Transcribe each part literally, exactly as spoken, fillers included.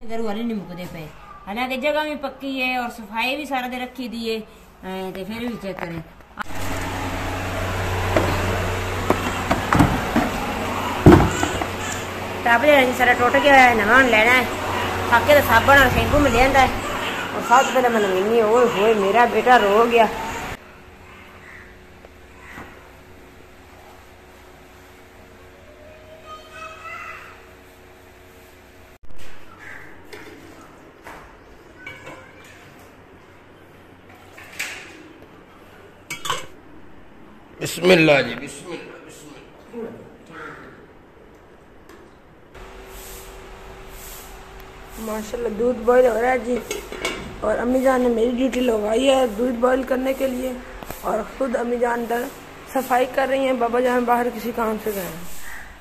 घर वाले नहीं मुकदे पे, हालांकि जगह भी पक्की है और सफाई भी सारा दे रखी दी है, तो फिर भी चेक करें। टब जो सारा टुट गया है, नवा लेना है। फाके तो साबन और शैम्पू मिल जाता है और सब पहले मैं नवीनी ओए होए मेरा बेटा रो गया। बिस्मिल्लाह जी, बिस्मिल्लाह बिस्मिल्लाह। माशाल्लाह दूध बॉईल हो रहा है जी, और अम्मी जान ने मेरी ड्यूटी लगवाई है दूध बॉईल करने के लिए, और खुद अम्मी जान अंदर सफाई कर रही हैं, बाबा जान बाहर किसी काम से गए हैं।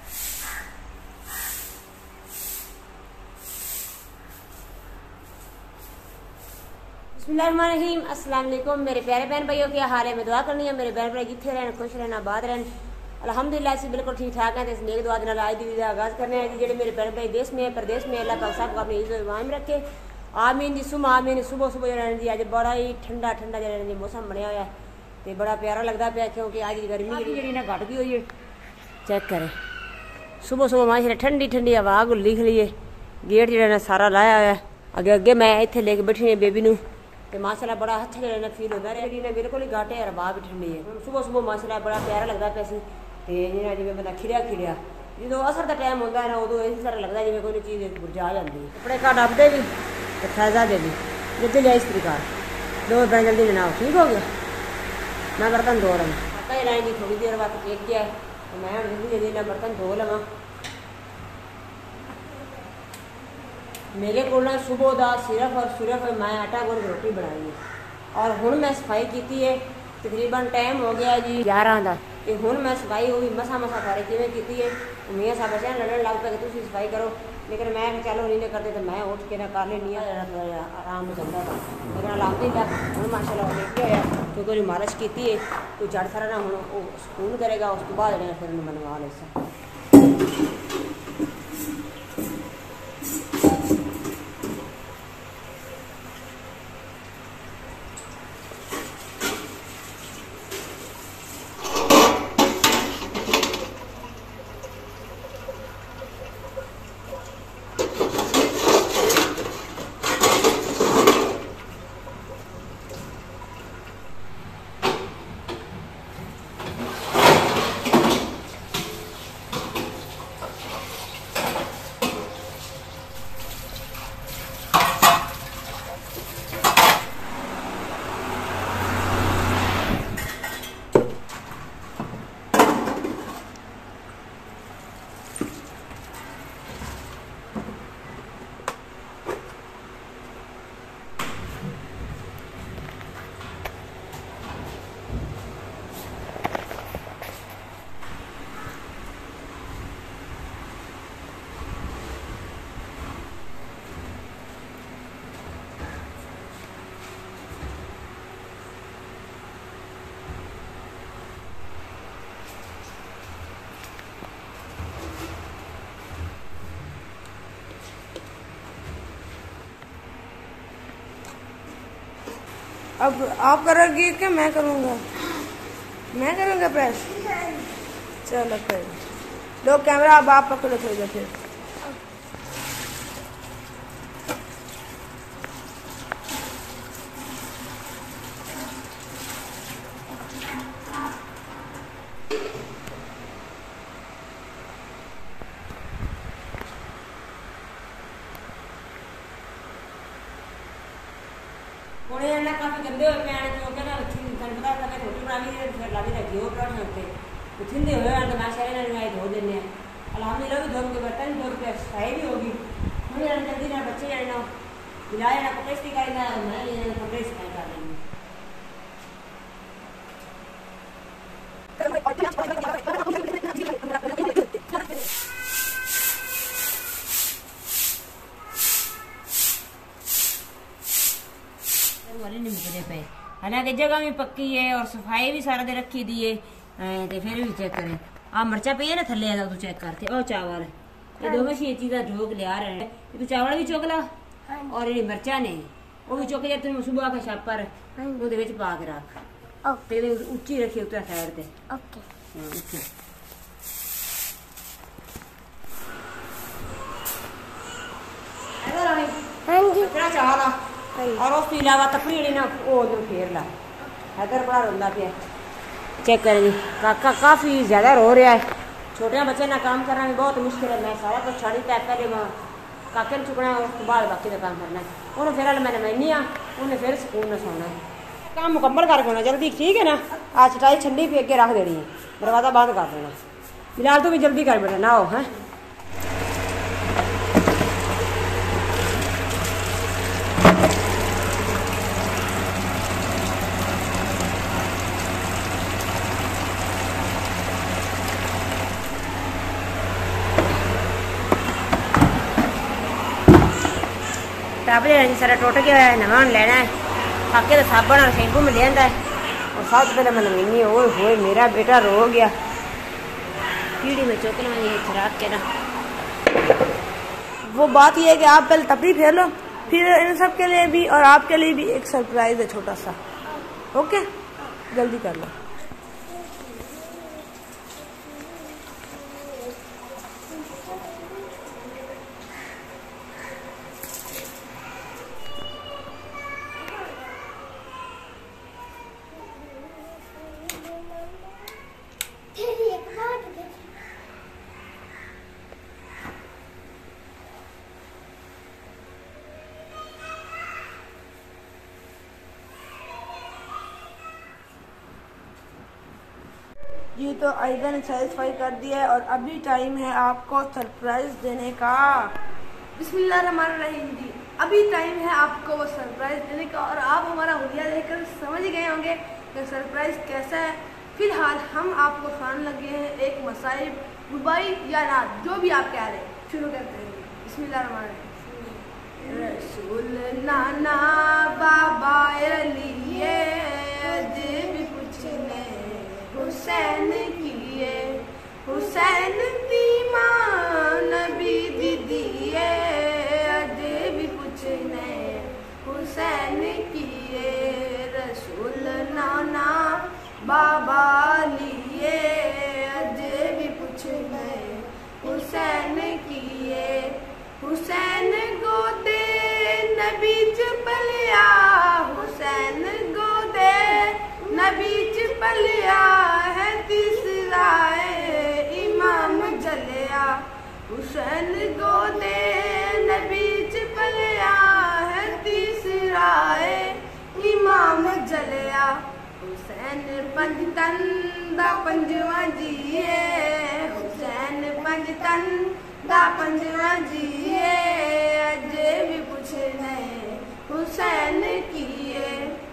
बिस्मिल्लाहिर्रहमानिर्रहीम, अस्सलाम वालेकुम मेरे प्यारे बहन भाइयों, क्या हाल है? मैं दुआ करनी है मेरे बहन भाई जिथे रहन खुश रहना आबाद रहन। अल्हम्दुलिल्लाह से बिल्कुल ठीक ठाक है। तो नेक दुआ के नाल आज दी दा आगाज़ करने हैं जी। मेरे बहन भाई देश में प्रदेश में अल्लाह पाक सब को अपनी इज्जत ईमान में रखे, आमीन जी सुम आमीन। सुबह सुबह जो जी अज बड़ा ही ठंडा ठंडा जो जी मौसम बनया हुआ है, तो बड़ा प्यारा लगता पाया, क्योंकि अज की गर्मी जी ना घट गई हुई है। चेक करें सुबह सुबह माशाल्लाह ठंडी ठंडी हवा गुल्ली खली है। गेट जो सारा लाया हुआ है, अगे अगे मैं इतने लेके बैठी है बेबी नू, तो माशाल्लाह बड़ा अच्छा जो फील होता है। जी बिल्कुल ही घाटे है, हवा भी ठंडी है। सुबह सुबह माशाल्लाह बड़ा प्यारा लगता पाया सी, तो जिवें बंदा खिड़िया खिड़िया जो असर का टाइम होता है ना, उदों इस तरह लगता है जिवें कोई चीज़ बुरजा आ जाती है। कपड़े घट अपते भी तो फैजा दे भी जल्दी जाए इस तरीका दो बड़ा जल्दी लेना ठीक हो गया। मैं बर्तन धो रहा हूँ, पता ही लाएंगी थोड़ी देर बाद एक गया, तो मैं जल्दी जल्दी ना बर्तन धो लवा। मेरे को ना सुबह का सिर्फ और सिर्फ मैं आटा गुन रोटी बनाई है, और हुण मैं सफाई की है। तकरीबन टाइम हो गया जी ग्यारह का, तो हुण मैं सफाई हुई मसा मसा सारे किमें की है। मियाँ साहब बच्चे लड़न लग पे कि तुम सफाई करो, लेकिन मैं चलो नहीं करते, तो मैं उठ के ना कर लेनी आराम हो जाता था। मेरे नाल अलहमदुलिल्लाह हुण माशाल्लाह लेट होया, क्योंकि उन्हें मालिश की है, कोई जड़ सारा ना हुण सुकून करेगा। उस तो बाद फिर मनवा ले। अब आप करोगे क्या मैं करूँगा? मैं करूँगा प्रेस। चलो फिर लो कैमरा, अब आप पकड़ो थोड़ी देर फिर। काफी गंदे हो पे क्योंकि ना तन पता है रोटी बना ली फिर ला दी रखी हो पराठे होते ठंडे हुए तो मैं शहर में धो देने अल्हम्दुलिल्लाह भी धो के बर्तन धो के सफाई भी होगी। मुझे जल्दी ना बच्चे जाए ना मिलाए ना कपड़े सिखाई ना मैं कपड़े सिखाई कर लेंगे। वाले नहीं मुकदे पे, हालांकि जगह भी पक्की है और सफाई भी सारा दे रखी दी है, तो फिर भी चेक करें। आ मिर्चा पी है ना थले तो चेक करते ओ चावल ये दोवें छे चीज़ां ढोक लिया रहे हैं। तू चावल भी चुक ला और ये मिर्चा ने वो भी चुक जा तुम सुबह का छापर ਉਹਦੇ ਵਿੱਚ ਪਾ ਕੇ ਰੱਖ ओके ਤੇ ਉੱਚੀ ਰੱਖੀ ਉੱਤੇ ਸਾਈਡ ਤੇ ओके ਹਾਂ ਉੱਚੀ ਇਹਦਾ ਰਾਣੀ हाँ जी ਤੇਰਾ ਚਾਹ ਲਾ ਔਰ ਉਸ ਤੋਂ ਇਲਾਵਾ ਤਫਰੀ ਜਿਹੜੀ ਨਾ ਉਹ ਨੂੰ ਫੇਰ ਲਾ ਹੈਦਰ ਬੜਾ ਰੋਂਦਾ ਪਿਆ ਚੈੱਕ ਕਰ ਜੀ ਕਾਕਾ ਕਾਫੀ ਜ਼ਿਆਦਾ ਰੋ ਰਿਹਾ ਹੈ ਛੋਟਿਆਂ ਬੱਚੇ ਨਾਲ ਕੰਮ ਕਰਨਾ ਵੀ ਬਹੁਤ ਮੁਸ਼ਕਿਲ ਹੈ ਮੈਂ ਸਾਰਾ ਕੁਝ ਛੱਡ ਦਿੱਤਾ ਪਹਿਲੇ ਮੈਂ ਕਾਕੇ ਨੂੰ ਚੁੱਕਣਾ ਉਸ ਤੋਂ ਬਾਅਦ ਬਾਕੀ ਦਾ ਕੰਮ ਕਰਨਾ ਉਹਨੂੰ ਫਿਰ ਮੈਂ ਲੈਣੀ ਆ ਉਹਨੇ ਫਿਰ ਸਕੂਨ ਨਾਲ ਸੌਣਾ ਕੰਮ ਮੁਕੰਮਲ ਕਰਕੇ ਹੋਣਾ ਜਲਦੀ ਠੀਕ ਹੈ ਨਾ ਆ ਚਟਾਈ ਠੰਡੀ ਪੀ ਅੱਗੇ ਰੱਖ ਦੇਣੀ ਹੈ ਦਰਵਾਜ਼ਾ ਬੰਦ ਕਰ ਦੇਣਾ ਬਿਲਾਲ ਤੂੰ ਵੀ ਜਲਦੀ ਕਰ ਬੇਟਾ ਨਾ ਹੋ ਹੈ टब जी सारा टुट गया है नवा लेना है काके तो साबन और शैम्पू में लिया है और सब पहले मैं नवीनी ओए होए मेरा बेटा रो गया कीड़ी में चौकना ये खराब के ना वो बात ये है कि आप पहले तपड़ी फेर लो फिर इन सब के लिए भी और आपके लिए भी एक सरप्राइज है छोटा सा ओके जल्दी कर लो जी तो आयदा ने सेटिस्फाई कर दिया है और अभी टाइम है आपको सरप्राइज देने का बिस्मिल्लाहिर्रहमानिर्रहीम जी अभी टाइम है आपको वो सरप्राइज देने का और आप हमारा हुलिया देखकर समझ गए होंगे कि सरप्राइज कैसा है। फिलहाल हम आपको सुनाने लगे हैं एक मसाइब रुबाई या नात जो भी आप कह रहे हैं शुरू करते हैं बिस्मिल्लाहिर्रहमानिर्रहीम। रसूल नाना बाबा लिए भी पूछने हुसैन किए हुसैन दी मां नबी दीदिए अजे भी पूछने हुसैन किए रसूल नाना बाबा लिए अजे भी पूछने हुसैन किए हुसैन गोदे नबी च पलिया हुसैन गोदे नबी च पलिया है तीसरा इमाम जलिया हुसैन गोदे नबी च पलिया है तीसरा इमाम जलिया हुसैन पंज तन दा पंजवा जीए हुसैन पंज तन दा पंजवा जीए अजे भी पूछने हुसैन किए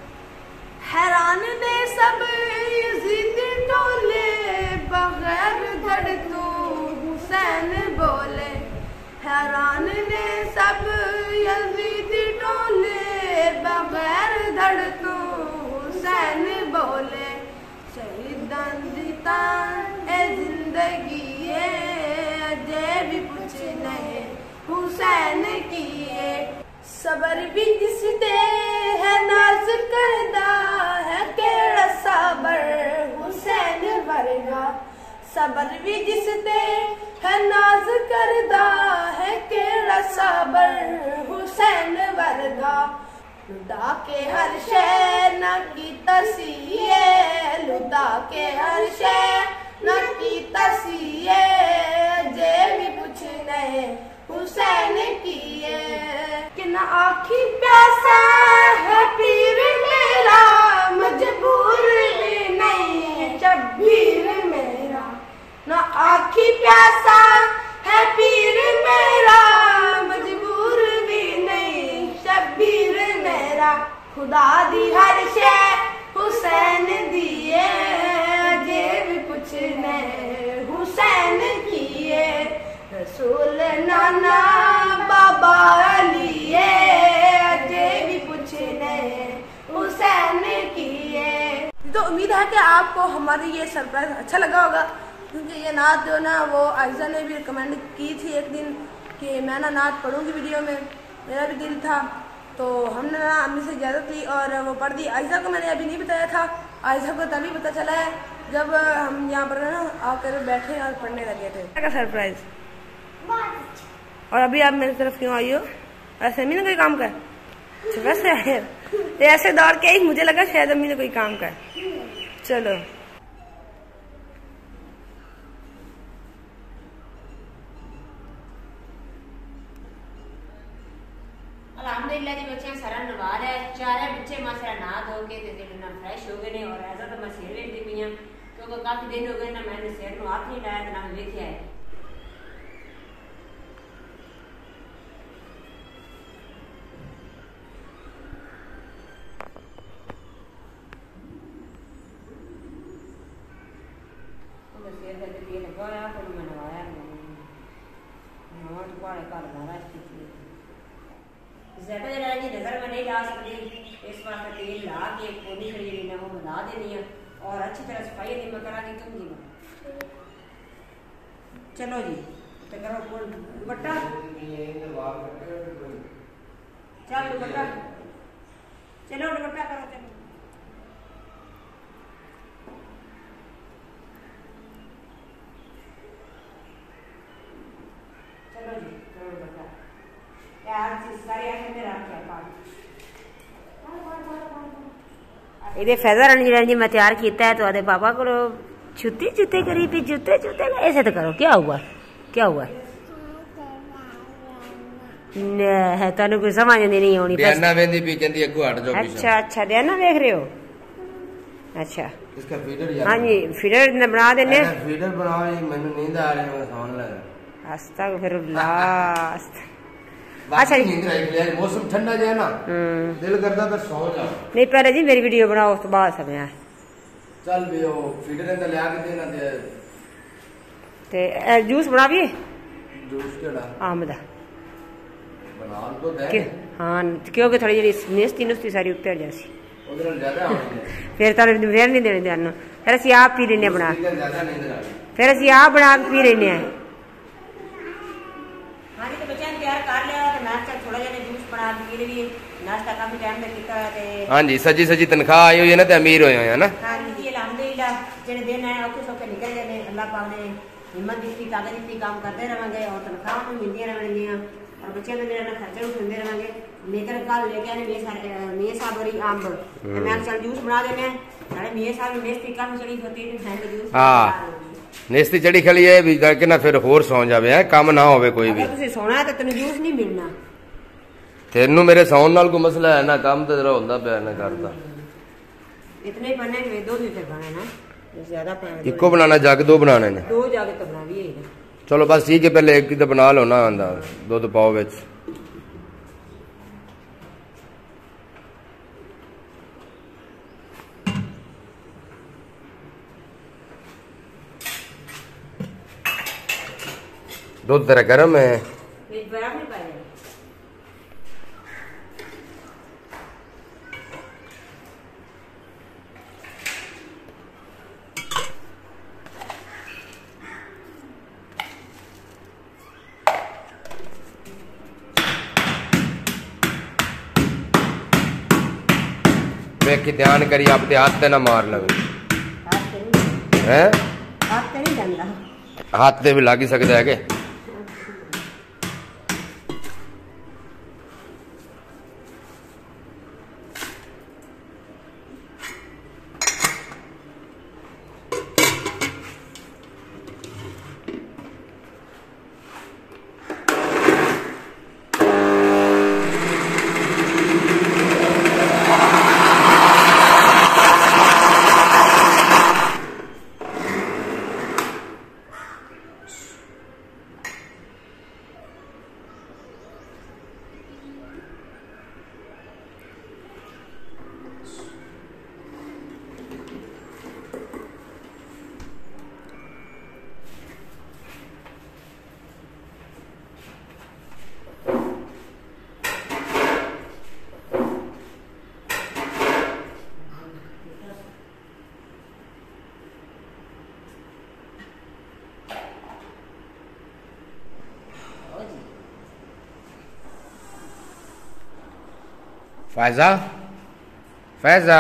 हैरान ने सब यजीद टोले बगैर धड़ तू हुसैन बोले हैरान ने सब यजीद टोले बगैर धड़ तू हुसैन बोले शहीदान दी तान ए जिंदगी अजे भी पूछने हुसैन किए सबर भी जिस दे है नाज करदा है केड़ा सबर हुसैन वर्गा सबर भी जिस दे है नाज करदा है केड़ा सबर हुसैन वर्गा लुदा के हर शय न की तसीए लुदा के हर शय न की तसीए जे भी पूछने हुसैन किए कि न आखी प्यासा है पीर मेरा मजबूर भी नहीं शब्बीर मेरा न आखी प्यासा है पीर मेरा मजबूर भी नहीं शब्बीर मेरा खुदा दी हर शय हुसैन दिए अजे भी पूछने हुसैन किए रसूल नाना बाबा लिए अजे भी पूछने हुसैन किए। तो उम्मीद है कि आपको हमारी ये सरप्राइज अच्छा लगा होगा। क्योंकि ये नात जो ना वो आयशा ने भी रिकमेंड की थी एक दिन कि मैं ना नात पढ़ूंगी वीडियो में, मेरा भी दिल था, तो हमने ना अम्मी से इजाज़त ली और वो पढ़ दी। आयशा को मैंने अभी नहीं बताया था, आयशा को तभी पता चला है जब हम यहाँ पर ना आकर बैठे और पढ़ने लगे थे। क्या सरप्राइज। और अभी आप मेरी तरफ क्यों आई हो? ऐसे अम्मी ने कोई काम कर? वैसे आए तो ऐसे दौड़ के ही मुझे लगा शायद अम्मी ने कोई काम कर। चलो अल्हम्दुलिल्लाह जी बच्चे सारा नवा रहा है, चारे बच्चे माशा ना धो के ते जेडे ना फ्रेश हो गए ने और ऐसा तो मैं सिर वेखदी पई हां क्योंकि काफी दिन हो गए ना मैंने सिर नु हाथ नहीं लाया ते ना वेखिया है। तो सिर दे ते तेल लगाया तो मैं नवाया नवा तो बारे कर रहा है ज्यादा जरा जी नजर में नहीं ला सकती, इस वास्ते तेल ला के कोनी खड़ी ना वो मिला देनी है और अच्छी तरह सफाई नहीं मैं करा के तुम जी। चलो जी तो करो दुपट्टा, चल दुपट्टा, चलो दुपट्टा करो। चलो चलो जी करो दुपट्टा ये फैजा रणजी जी मैं तैयार किया है तो आदे पापा को छुट्टी जूते करी भी जूते जूते ऐसे तो करो। क्या हुआ क्या हुआ है तेन कोई समझ नहीं आनी। अच्छा अच्छा ध्यान देख रहे हो। अच्छा इसका फीडर हाँ जी फीडर बना देने फीडर बनाओ। मैंने नींद आ रही है सोने लगा। अस्तगफिरुल्लाह। अच्छा मौसम ठंडा जो है ना दिल करता फिर सो जाओ। नहीं पहले जी मेरी वीडियो बनाओ उस तो बाद समय चल भी वो फीडर ने लिया के देना दे ते जूस बना भी जूस केड़ा आम दा बना तो दे। हाँ क्योंकि थोड़ी जी नेस्ती नुस्ती सारी उतर जासी उधर ज्यादा होनी फिर ताले फिर नहीं देने देना फिर असि आप पी लेने बना ज्यादा नहीं देना फिर असि आप बना के पी लेने हैं। हाँ जी तो बच्चा तैयार कर लिया तो नाश्ता थोड़ा जरा जूस बना के पी लिए नाश्ता काफी टाइम तक किया ते हां जी सजी सजी तनख्वाह आई हुई है ना ते अमीर होए हैं ना। हां जी अल्हम्दुलिल्लाह जेडे दिन है औखे सौखे निकल जाने अल्लाह पाक ने हिम्मत दी ताकत दी काम करते रहेंगे और तनख्वाह भी मिलती रहेंगी और बच्चों का मेरा खर्चा भी सुनते रहेंगे। लेकर कल लेके आने मेरे सारे मेरे साहब और आम मैं चल जूस बना देने सारे मेरे साहब मेरे काम चली होती है जूस। हां नेस्ती चढ़ी खली है भी जाके ना फिर होर सौ जावे है काम ना होवे कोई भी। तुसी सोना है तो तने जूस नहीं मिलना। तेनू मेरे सौन नाल कोई मसला है ना काम तो जरा होंदा पे ना करदा इतने ही बनने के दो भी फिर बना ना ज्यादा पाना इको बनाना जग दो बनाने ने दो जग तो बना भी है। चलो बस ठीक है पहले एक ही तो बना लो ना आंदा दूध पाओ विच दूध तेरा गर्म है बर्फ नहीं पाया देख के ध्यान करी आप हाथ ना मार लगे हैं हाथ नहीं जाना हाथ से भी लग ही सकता है के फायजा फैजा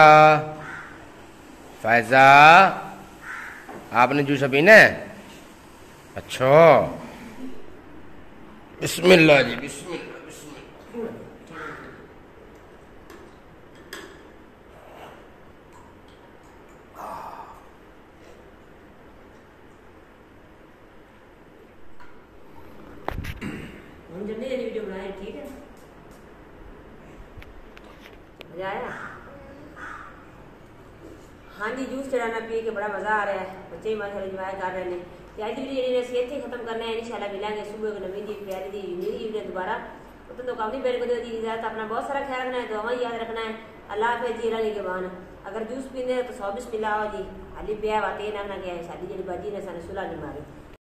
फैजा आपने जूस पीना है? अच्छा बिस्मिल्लाह जी बिस्मिल्लाह बिस्मिल्लाह। हम जल्दी जल्दी वीडियो बनाए, ठीक है, मजा आया। हाँ जी, जूस चढ़ाना पी के बड़ा मजा आ रहा है, बच्चे माशाल्लाह इंजॉय कर रहे हैं। आज की वीडियो जी इत्थे खत्म करना है, इंशाल्लाह मिलेंगे सुबह को नवी दी प्यारी दी मेरी वीडियो दोबारा। तो तो काफी बेर को दे दी इजाजत, अपना बहुत सारा ख्याल रखना है, दुआएं याद रखना है। अल्लाह हाफिज़ जी रानी के बान। अगर जूस पीने तो सौ बिस्मिल्लाह हो जी, हाली पिया वाते ना ना गया शादी जी बाजी ने साने सुला नहीं मारी।